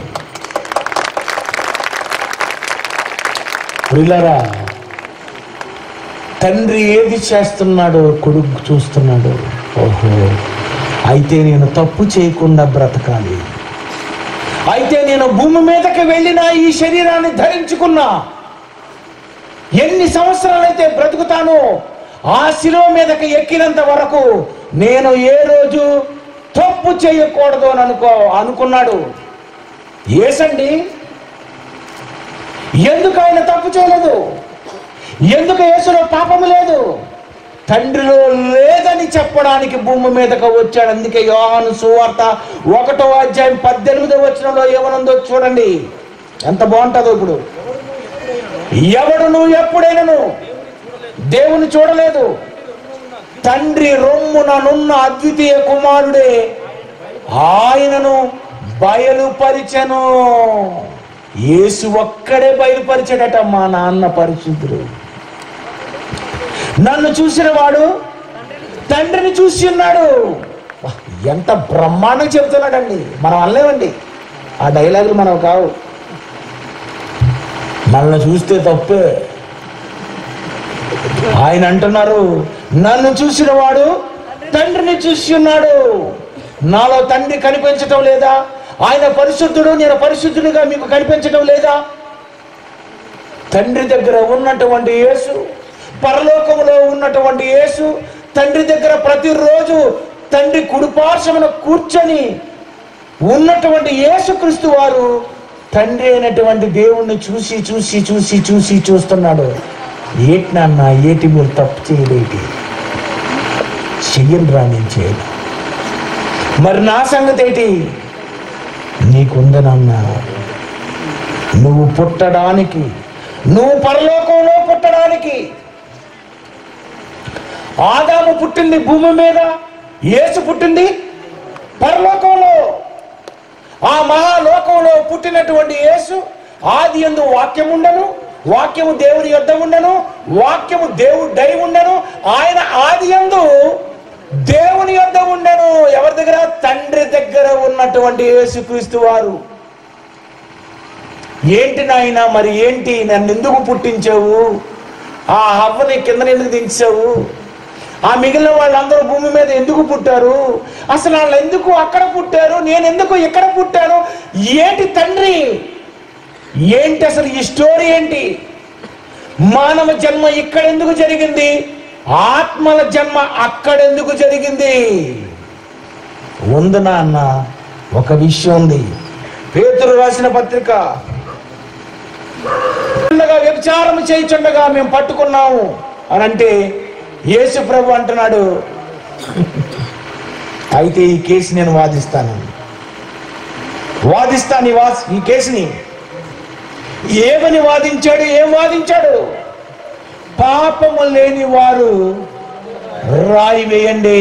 పిల్లరా, తండ్రి ఏది చేస్తున్నాడో కొడుకు చూస్తున్నాడు. ఓహో, అయితే నేను తప్పు చేయకుండా బ్రతకాలి, అయితే నేను భూమి మీదకి వెళ్ళినా ఈ శరీరాన్ని ధరించుకున్నా ఎన్ని సంవత్సరాలైతే బ్రతుకుతానో ఆ శిలువ మీదకి ఎక్కినంత వరకు నేను ఏ రోజు తప్పు చేయకూడదు అని అనుకో అనుకున్నాడు. ఏసండి ఎందుకు ఆయన తప్పు చేయలేదు? ఎందుకు యేసులో పాపము లేదు? తండ్రిలో లేదని చెప్పడానికి భూమి మీదకు వచ్చాడు. అందుకే యోహాను సువార్త ఒకటో అధ్యాయం పద్దెనిమిదో వచనంలో ఏమనుందో చూడండి, ఎంత బాగుంటుందో. ఇప్పుడు ఎవడును ఎప్పుడైనాను దేవుని చూడలేదు, తండ్రి రొమ్ముననున్న అద్వితీయ కుమారుడే ఆయనను బయలుపరిచెను. యేసు ఒక్కడే బయలుపరిచాడట, మా నాన్న పరిశుద్ధుడు. నన్ను చూసిన వాడు తండ్రిని చూసి ఉన్నాడు. ఎంత బ్రహ్మాండం చెబుతున్నాడండి. మనం అనలేమండి, ఆ డైలాగులు మనం కావు. మనల్ని చూస్తే తప్పే. ఆయన అంటున్నారు, నన్ను చూసిన వాడు తండ్రిని చూసి ఉన్నాడు. నాలో తండ్రి కనిపించటం లేదా? ఆయన పరిశుద్ధుడు, నేను పరిశుద్ధుడిగా మీకు కనిపించటం లేదా? తండ్రి దగ్గర ఉన్నటువంటి యేసు, పరలోకములో ఉన్నటువంటి యేసు, తండ్రి దగ్గర ప్రతిరోజు తండ్రి కుడిపార్శ్వమున కూర్చొని ఉన్నటువంటి యేసుక్రీస్తు వారు తండ్రి అయినటువంటి దేవుణ్ణి చూసి చూసి చూసి చూసి చూస్తున్నాడు. ఏటి నాన్న, ఏటి మీరు తప్పు చేయలేటి, చెయ్యను రా, నేను చేయను. మరి నా సంగతి ఏంటి? నీకుందనన్నా, నువ్వు పుట్టడానికి, నువ్వు పరలోకంలో పుట్టడానికి. ఆదాము పుట్టింది భూమి మీద, యేసు పుట్టింది పరలోకంలో. ఆ మహాలోకంలో పుట్టినటువంటి యేసు ఆది యందు వాక్యం ఉండను, వాక్యము దేవుని యొద్ద ఉండను, వాక్యము దేవుడై ఉండను. ఆయన ఆది యందు దేవుని యొద్ద ఉండను. ఎవరి దగ్గర? తండ్రి దగ్గర ఉన్నటువంటి యేసుక్రీస్తు వారు. ఏంటి నాయన, మరి ఏంటి, నన్ను ఎందుకు పుట్టించావు? ఆ హవ్వని కింద ఎందుకు దించావు? ఆ మిగిలిన వాళ్ళందరూ భూమి మీద ఎందుకు పుట్టారు? అసలు వాళ్ళు ఎందుకు అక్కడ పుట్టారు, నేను ఎందుకు ఇక్కడ పుట్టాను? ఏంటి తండ్రి, ఏంటి అసలు ఈ స్టోరీ ఏంటి? మానవ జన్మ ఇక్కడ ఎందుకు జరిగింది? ఆత్మల జన్మ అక్కడెందుకు జరిగింది? ఉంది నాన్న, ఒక విషయం ఉంది. పేతురు రాసిన పత్రిక, వ్యభిచారం చేయుచుండగా మేము పట్టుకున్నాము అని అంటే యేసు ప్రభు అంటున్నాడు, అయితే ఈ కేసు నేను వాదిస్తాను వాదిస్తాను ఈ వా ఈ కేసుని. ఏమని వాదించాడు? ఏం వాదించాడు? పాపము లేని వారు రాయి వేయండి.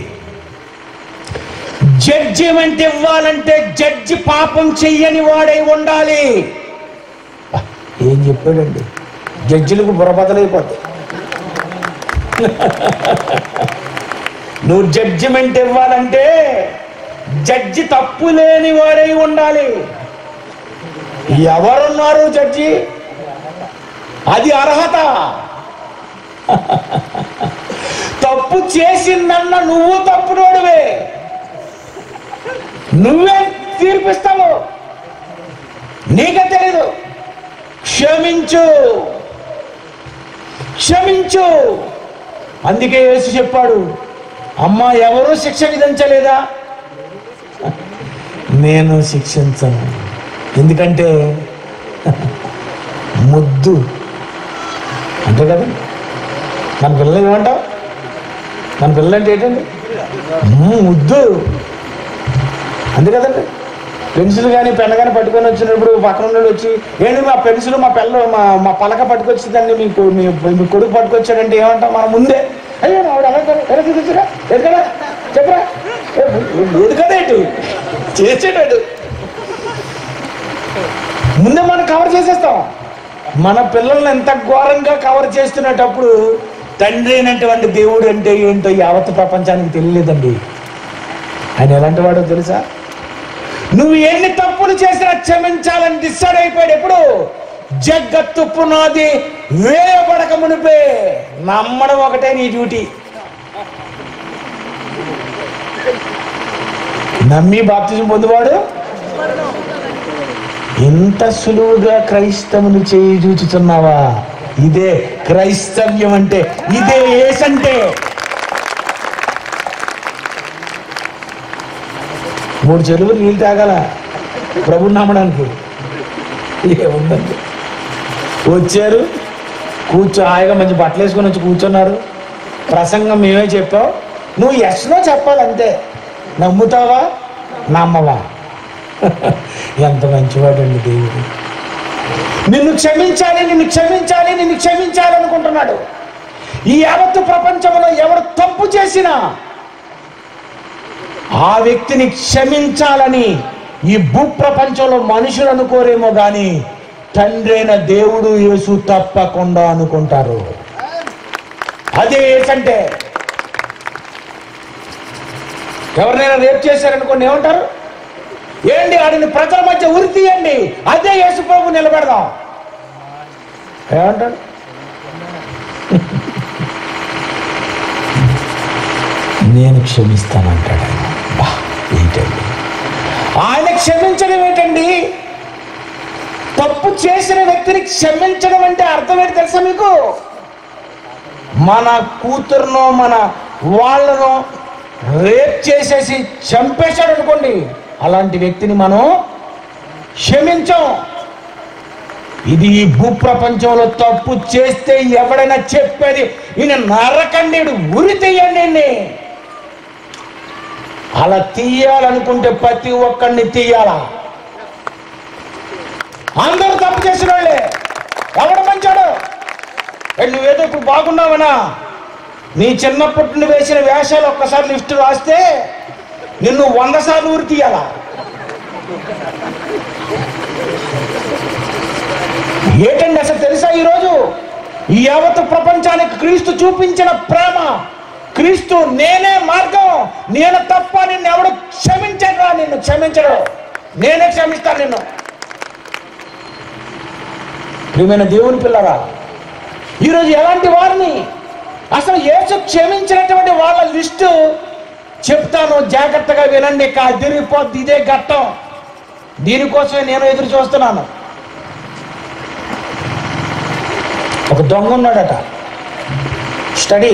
జడ్జిమెంట్ ఇవ్వాలంటే జడ్జి పాపం చెయ్యని వాడై ఉండాలి. ఏం చెప్పాడండి? జడ్జిలకు బుర్రబదలైపోతాయి. నువ్వు జడ్జిమెంట్ ఇవ్వాలంటే జడ్జి తప్పు లేని వాడై ఉండాలి. ఎవరున్నారు జడ్జి? అది అర్హత. తప్పు చేసిందన్న నువ్వు తప్పుడోడివే, నువ్వే తీర్పిస్తావు, నీకే తెలీదు. క్షమించు, క్షమించు. అందుకే యేసు చెప్పాడు, అమ్మా ఎవరూ శిక్ష విధించలేదా? నేను శిక్షించను. ఎందుకంటే ముద్దు అంతే కదా. మన పిల్లలు ఏమంటావు? మన పిల్లలు అంటే ఏంటండి? ముద్దు అంతే కదండి. పెన్సిల్ కానీ పెన్ కానీ పట్టుకొని వచ్చినప్పుడు పక్కన నుండి వచ్చి, ఏంటి మా పెన్సిల్ మా పిల్ల మా మా పలక పట్టుకొచ్చిందండి, మీకు మీ కొడుకు పట్టుకొచ్చాడంటే ఏమంటాం? మన ముందే అయ్యో ఆవిడ అలా ఎలా చూపించరా ఎదుకడా చెప్పరా ఎదుకదేంటి చేసేటాడు ముందే మనం కవర్ చేసేస్తాం. మన పిల్లల్ని ఎంత ఘోరంగా కవర్ చేస్తున్నప్పుడు తండ్రి అయినటువంటి దేవుడు అంటే ఏంటో యావత్ ప్రపంచానికి తెలియలేదండి. ఆయన ఎలాంటి వాడో తెలుసా? నువ్వు ఎన్ని తప్పులు చేసినా క్షమించాలని డిసైడ్ అయిపోయాడు. ఎప్పుడు? జగత్తు పునాది వేయబడక మునిపే. నమ్మడం ఒకటే నీ డ్యూటీ. నమ్మి బాప్తిజం పొందువాడు ఇంత సులువుగా క్రైస్తవుని చేయి చూచుతున్నావా? ఇదే క్రైస్తవ్యం అంటే, ఇదే యేసంటే. మూడు చెరువులు నీళ్ళు తాగాల ప్రభుని నమ్మడానికి. ఏముందండి, వచ్చారు, కూర్చో హాయిగా మంచి బట్టలు వేసుకొని వచ్చి కూర్చున్నారు. ప్రసంగం మేమే చెప్పావు, నువ్వు ఎస్నో చెప్పాలంతే. నమ్ముతావా నమ్మవా? ఎంత మంచివాడండి దేవుడు. నిన్ను క్షమించాలి నిన్ను క్షమించాలి నిన్ను క్షమించాలి అనుకుంటున్నాడు. ఈ యావత్తు ప్రపంచంలో ఎవరు తప్పు చేసినా ఆ వ్యక్తిని క్షమించాలని ఈ భూప్రపంచంలో మనుషులు అనుకోరేమో గాని తండ్రి అయిన దేవుడు యేసు తప్పకుండా అనుకుంటారు. అదే యేసంటే. ఎవరినైనా రేప్ చేశారనుకోండి ఏమంటారు? ఏంటి ఆడిని ప్రజల మధ్య ఉరి తీయండి, అదే యేసు ప్రభు నిలబెడదాం ఏమంటాడు? నేను క్షమిస్తానంటాడు ఆయన. బా ఏంటండి ఆయన క్షమించడం ఏంటండి? తప్పు చేసిన వ్యక్తిని క్షమించడం అంటే అర్థం ఏంటి తెలుసా మీకు? మన కూతురునో మన వాళ్ళనో రేప్ చేసేసి చంపేశాడు అనుకోండి, అలాంటి వ్యక్తిని మనం క్షమించాం. ఇది ఈ భూప్రపంచంలో తప్పు చేస్తే ఎవడైనా చెప్పేది ఈయన నరకండి, ఉరి తీయండి. అలా తీయాలనుకుంటే ప్రతి ఒక్కడిని తీయాలా? అందరూ తప్పు చేసిన వాళ్ళే. ఎవడు మంచాడు? నువ్వేదో ఇప్పుడు బాగున్నావనా? నీ చిన్నప్పటి నుండి వేసిన వేషాలు ఒక్కసారి లిస్టు రాస్తే నిన్ను వంద సార్లు ఊరి తీయాలా? ఏంటండి అసలు తెలుసా? ఈరోజు ఈ యావత్ ప్రపంచానికి క్రీస్తు చూపించిన ప్రేమ, క్రీస్తు నేనే మార్గం, నేను తప్ప నిన్ను ఎవడు క్షమించడు, నిన్ను క్షమించడు, నేనే క్షమిస్తాను నిన్ను. ప్రియమైన దేవుని పిల్లరా, ఈరోజు ఎలాంటి వారిని అసలు యేసు క్షమించినటువంటి వాళ్ళ లిస్టు చెప్తాను, జాగ్రత్తగా వినండి. కదిరిపోద్ది ఇదే ఘట్టం. దీనికోసమే నేను ఎదురు చూస్తున్నాను. ఒక దొంగ ఉన్నాడట, స్టడీ.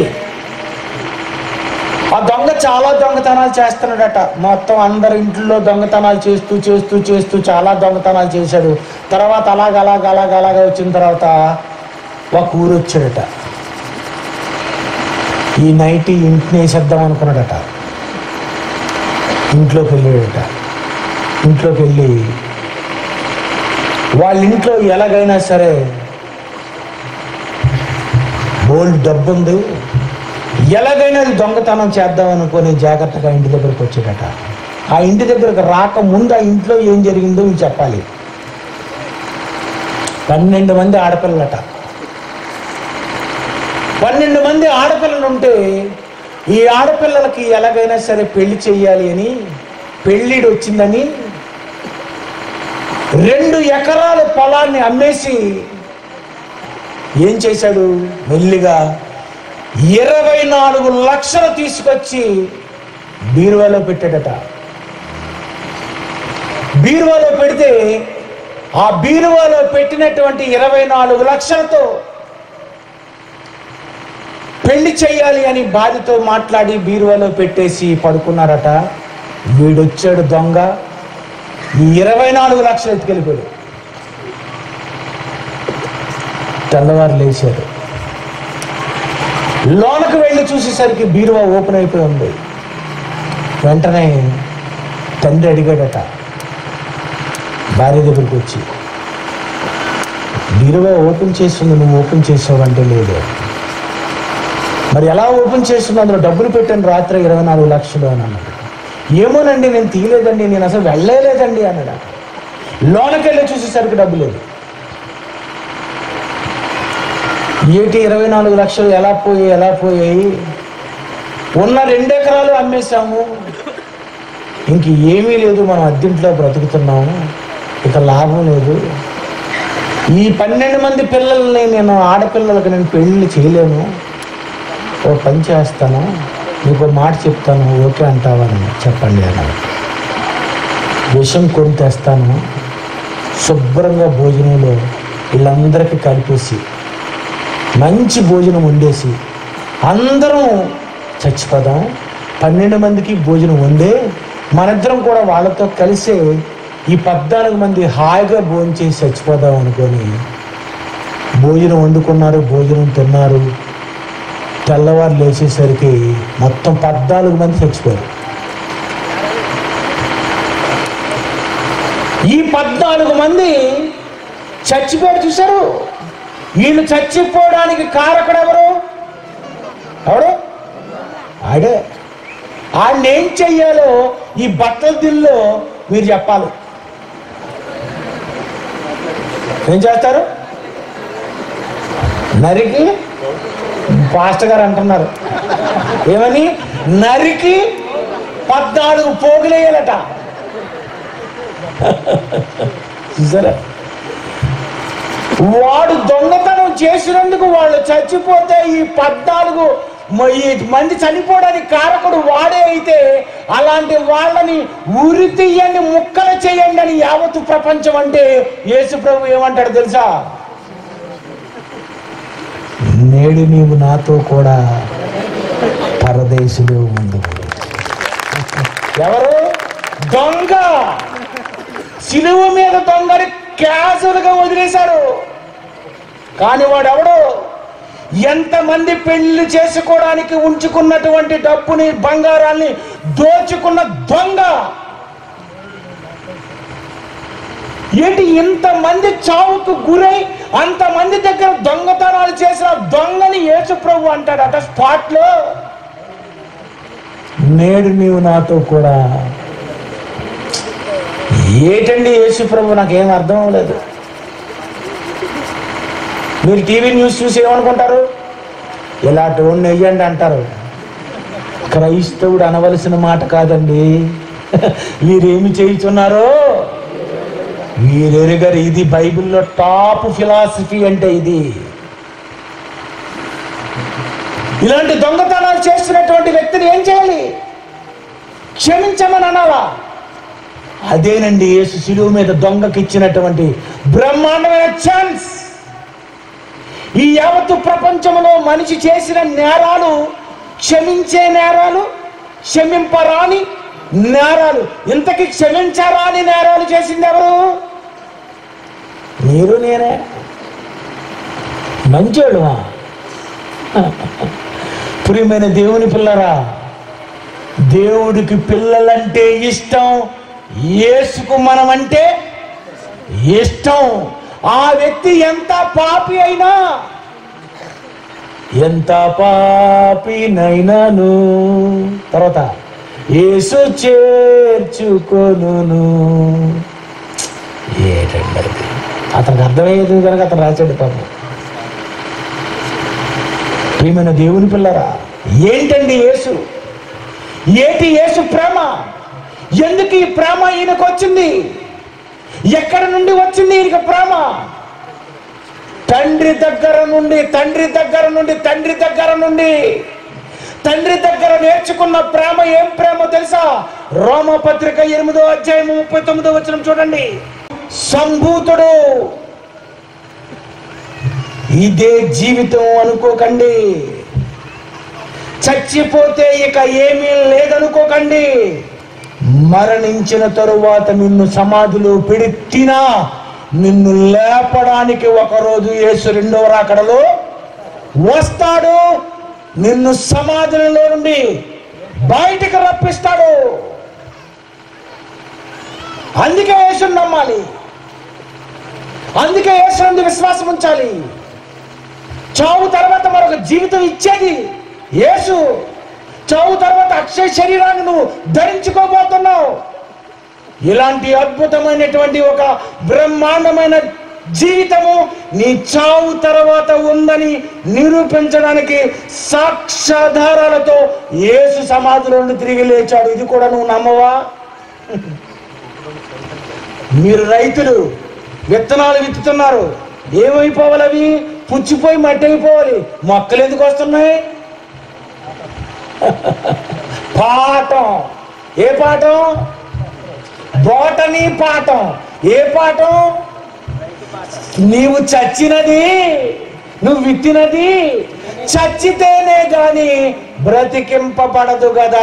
ఆ దొంగ చాలా దొంగతనాలు చేస్తున్నాడట. మొత్తం అందరి ఇంట్లో దొంగతనాలు చేస్తూ చేస్తూ చేస్తూ చాలా దొంగతనాలు చేశాడు. తర్వాత అలాగ అలాగ అలాగ అలాగ వచ్చిన తర్వాత ఒక ఊరు వచ్చాడట. ఈ నైట్ ఇంటిని వేసేద్దాం అనుకున్నాడట. ఇంట్లోకి వెళ్ళాడట. ఇంట్లోకి వెళ్ళి వాళ్ళ ఇంట్లో ఎలాగైనా సరే బోల్డ్ డబ్బు ఉంది, ఎలాగైనా దొంగతనం చేద్దాం అనుకొని జాగ్రత్తగా ఇంటి దగ్గరకు వచ్చాడట. ఆ ఇంటి దగ్గరకు రాకముందు ఆ ఇంట్లో ఏం జరిగిందో ఇవి చెప్పాలి. పన్నెండు మంది ఆడపిల్లలట. పన్నెండు మంది ఆడపిల్లలు ఉంటే ఈ ఆడపిల్లలకి ఎలాగైనా సరే పెళ్లి చెయ్యాలి అని, పెళ్ళిడు వచ్చిందని రెండు ఎకరాల పొలాన్ని అమ్మేసి ఏం చేశాడు? మెల్లిగా ఇరవై నాలుగు లక్షలు తీసుకొచ్చి బీరువాలో పెట్టాడట. బీరువాలో పెడితే ఆ బీరువాలో పెట్టినటువంటి ఇరవై నాలుగు లక్షలతో పెళ్లి చేయాలి అని భార్యతో మాట్లాడి బీరువాలో పెట్టేసి పడుకున్నారట. వీడొచ్చాడు దొంగ, ఈ ఇరవై నాలుగు లక్షలు ఎత్తుకెళ్ళిపోయాడు. తెల్లవారు లేచారు. లోనకు వెళ్ళి చూసేసరికి బీరువా ఓపెన్ అయిపోయి ఉంది. వెంటనే తండ్రి అడిగాడట భార్య దగ్గరికి వచ్చి, బీరువా ఓపెన్ చేస్తుంది, నువ్వు ఓపెన్ చేసావంటే లేదు, మరి ఎలా ఓపెన్ చేస్తున్నా అందులో డబ్బులు పెట్టాను రాత్రి ఇరవై నాలుగు లక్షలు అని అన్నాడు. ఏమోనండి నేను తీయలేదండి, నేను అసలు వెళ్ళలేదండి అన్నాడు. లోనకెళ్ళి చూసేసరికి డబ్బు లేదు. ఏటి ఇరవై నాలుగు లక్షలు ఎలా పోయాయి ఎలా పోయాయి ఉన్న రెండు ఎకరాలు అమ్మేశాము, ఇంక ఏమీ లేదు, మనం అద్దెంట్లో బ్రతుకుతున్నాము, ఇక లాభం లేదు. ఈ పన్నెండు మంది పిల్లల్ని నేను ఆడపిల్లలకు నేను పెళ్ళి చేయలేను, ఓ పని చేస్తాను, నీకు మాట చెప్తాను, ఓకే అంటావని చెప్పండి అన్నాడు. విషం కొని తెస్తాను, శుభ్రంగా భోజనంలో వీళ్ళందరికీ కలిపేసి మంచి భోజనం వండేసి అందరం చచ్చిపోదాం, పన్నెండు మందికి భోజనం వండే మనిద్దరం కూడా వాళ్ళతో కలిసే ఈ పద్నాలుగు మంది హాయిగా భోజనం చేసి చచ్చిపోదాం అనుకొని భోజనం వండుకున్నారు, భోజనం తిన్నారు. తెల్లవారు లేచేసరికి మొత్తం పద్నాలుగు మంది చచ్చిపోయారు. ఈ పద్నాలుగు మంది చచ్చిపోయారు. చూశారు? వీళ్ళు చచ్చిపోవడానికి కారకుడు ఎవరు? ఎవడు? ఆడే. ఆయన ఏం చెయ్యాలో ఈ బట్టల దిల్లో మీరు చెప్పాలి. ఏం చేస్తారు? నరికి, పాస్టర్ గారు అంటున్నారు ఏమని, నరికి పద్నాలుగు పోగులేయాలట. చూసారా? వాడు దొంగతనం చేసినందుకు వాళ్ళు చచ్చిపోతే ఈ పద్నాలుగు మంది చనిపోవడానికి కారకుడు వాడే అయితే అలాంటి వాళ్ళని ఉరి తీయండి, ముక్కలు చేయండి అని యావత్తు ప్రపంచం అంటే యేసు ప్రభు ఏమంటాడు తెలుసా? నేడు నీవు నాతో కూడా పరదేశులు ముందు. ఎవరు? దొంగ. సిలువ మీద దొంగని క్యాజువల్గా వదిలేశారు. కానీ వాడెవడు? ఎంతమంది పెళ్లి చేసుకోవడానికి ఉంచుకున్నటువంటి డబ్బుని, బంగారాన్ని దోచుకున్న దొంగ. ఏంటి ఇంతమంది చావుకు గురై అంతమంది దగ్గర దొంగతనాలు చేసిన దొంగని యేసు ప్రభు అంటాడట స్పాట్ లో. నేడు నీవు నాతో కూడా. ఏటండి యేసు ప్రభు? నాకేం అర్థం అవ్వలేదు. మీరు టీవీ న్యూస్ చూసి ఏమనుకుంటారు? ఇలాంటి వాడిని వెయ్యండి అంటారు. క్రైస్తవుడు అనవలసిన మాట కాదండి. వీరేమి చేయుచున్నారో వీరెరుగరు. ఇది బైబిల్లో టాప్ ఫిలాసఫీ అంటే ఇది. ఇలాంటి దొంగతనాలు చేస్తున్నటువంటి వ్యక్తిని ఏం చేయాలి? క్షమించమని అనాలా? అదేనండి యేసు శిలువ మీద దొంగకి ఇచ్చినటువంటి బ్రహ్మాండమైన ఛాన్స్. ఈ యావత్తు ప్రపంచంలో మనిషి చేసిన నేరాలు, క్షమించే నేరాలు, క్షమింపరాని నేరాలు. ఇంతకీ క్షమించరాని నేరాలు చేసింది ఎవరు? మీరు, నేనే. మంచోడుమా? ప్రియమైన దేవుని పిల్లరా, దేవుడికి పిల్లలంటే ఇష్టం, యేసుకు మనం అంటే ఇష్టం. ఆ వ్యక్తి ఎంత పాపి అయినా, ఎంత పాపినైనాను తర్వాత యేసు చేర్చుకొనును. ఏంటండి అది? అతనికి అర్థమయ్యేది కనుక అతను రాశాడు పాపం. ప్రియమైన దేవుని పిల్లరా, ఏంటండి యేసు? ఏటి యేసు ప్రేమ? ఎందుకు ఈ ప్రేమ ఈయనకు వచ్చింది? ఎక్కడి నుండి వచ్చింది ఈయనకు ప్రేమ? తండ్రి దగ్గర నుండి, తండ్రి దగ్గర నుండి, తండ్రి దగ్గర నుండి తండ్రి దగ్గర నేర్చుకున్న ప్రేమ. ఏం ప్రేమ తెలుసా? రోమపత్రిక ఎనిమిదో అధ్యాయం ముప్పై తొమ్మిదో వచనం చూడండి. సంభూతుడు. ఇదే జీవితం అనుకోకండి. చచ్చిపోతే ఇక ఏమీ లేదనుకోకండి. మరణించిన తరువాత నిన్ను సమాధిలో పెడితినా నిన్ను లేపడానికి ఒకరోజు యేసు రెండవ రాకడలో వస్తాడు. నిన్ను సమాధిలో నుండి బయటికి రప్పిస్తాడు. అందుకే యేసుని నమ్మాలి, అందుకే యేసు నందు విశ్వాసం ఉంచాలి. చావు తర్వాత మరొక జీవితం ఇచ్చేది యేసు చావు తర్వాత అక్షయ శరీరాన్ని నువ్వు ధరించుకోబోతున్నావు. ఇలాంటి అద్భుతమైనటువంటి ఒక బ్రహ్మాండమైన జీవితము నీ చావు తర్వాత ఉందని నిరూపించడానికి సాక్ష్యాధారాలతో యేసు సమాధిలో నుండి తిరిగి లేచాడు. ఇది కూడా నువ్వు నమ్మవా? మీరు రైతులు విత్తనాలు విత్తుతున్నారు, ఏమైపోవాలి? అవి పుచ్చిపోయి మట్టి అయిపోవాలి. మొక్కలు ఎందుకు వస్తున్నాయి? పాఠం. ఏ పాఠం? బోటనీ పాఠం. ఏ పాఠం? నీవు చచ్చినది, నువ్వు విత్తినది చచ్చితేనే గాని బ్రతికింపబడదు కదా.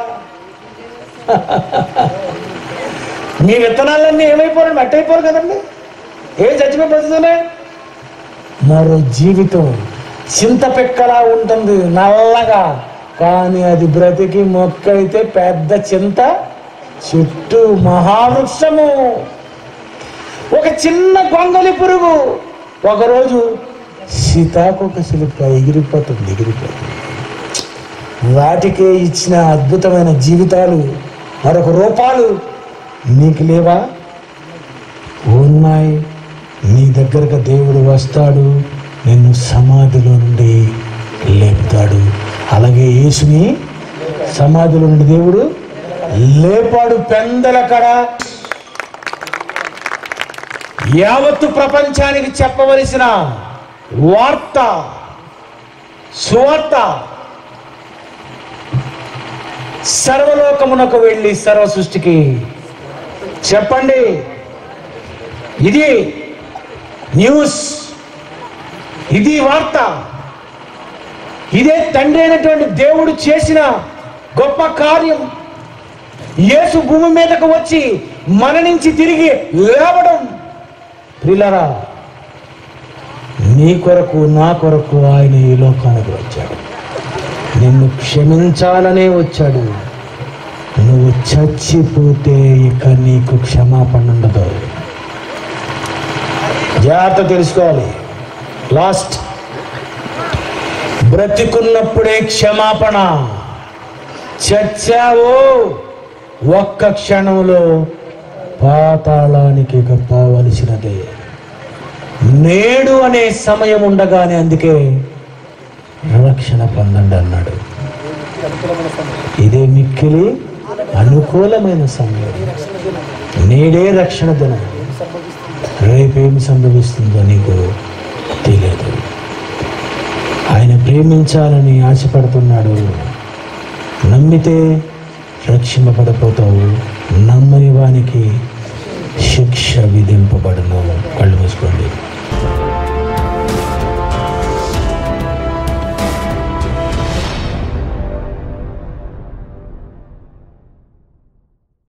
మీ విత్తనాలన్నీ ఏమైపోరు? మట్టి అయిపోరు కదండి. ఏం చచ్చిపోయి బ్రతుకుతున్నాయి? మరో జీవితం చింత పిక్కలా ఉంటుంది, నల్లగా, కానీ అది బ్రతికి మొక్క అయితే పెద్ద చింత చుట్టూ మహావృక్షము. ఒక చిన్న గొంగలి పురుగు ఒకరోజు సీతాకొక చిలుక ఎగిరిపోతుంది ఎగిరిపోతుంది వాటికే ఇచ్చిన అద్భుతమైన జీవితాలు, మరొక రూపాలు నీకు లేవా? ఉన్నాయి. నీ దగ్గరకు దేవుడు వస్తాడు, నిన్ను సమాధిలో నుండి లేపుతాడు. అలాగే యేసుని సమాధిలో నుండి దేవుడు లేపాడు. పెందల కడ యావత్తు ప్రపంచానికి చెప్పవలసిన వార్త, సువార్త సర్వలోకమునకు వెళ్ళి సర్వ సృష్టికి చెప్పండి. ఇది న్యూస్, ఇది వార్త. ఇదే తండ్రి అయినటువంటి దేవుడు చేసిన గొప్ప కార్యం. యేసు భూమి మీదకు వచ్చి మరణించి తిరిగి లేవడం. ప్రియులారా, నీ కొరకు నా కొరకు ఆయన ఈ లోకానికి వచ్చాడు. నిన్ను క్షమించాలనే వచ్చాడు. నువ్వు చచ్చిపోతే ఇక నీకు క్షమాపణ ఉండదు. జాగ్రత్త తెలుసుకోవాలి. లాస్ట్, బ్రతికున్నప్పుడే క్షమాపణ. చచ్చావో ఒక్క క్షణంలో పాతాళానికి పోవలసినదే. నేడు అనే సమయం ఉండగానే అందుకే రక్షణ పొందండి అన్నాడు. ఇదే మిక్కిలి అనుకూలమైన సమయం. నేడే రక్షణ దినం. రేపేం సంభవిస్తుందో నీకు తెలియదు. ఆయన ప్రేమించాలని ఆశపడుతున్నాడు. నమ్మితే రక్షింపబడిపోతావు, నమ్మని వానికి శిక్ష విధింపబడును. కళ్ళు మూసుకోండి.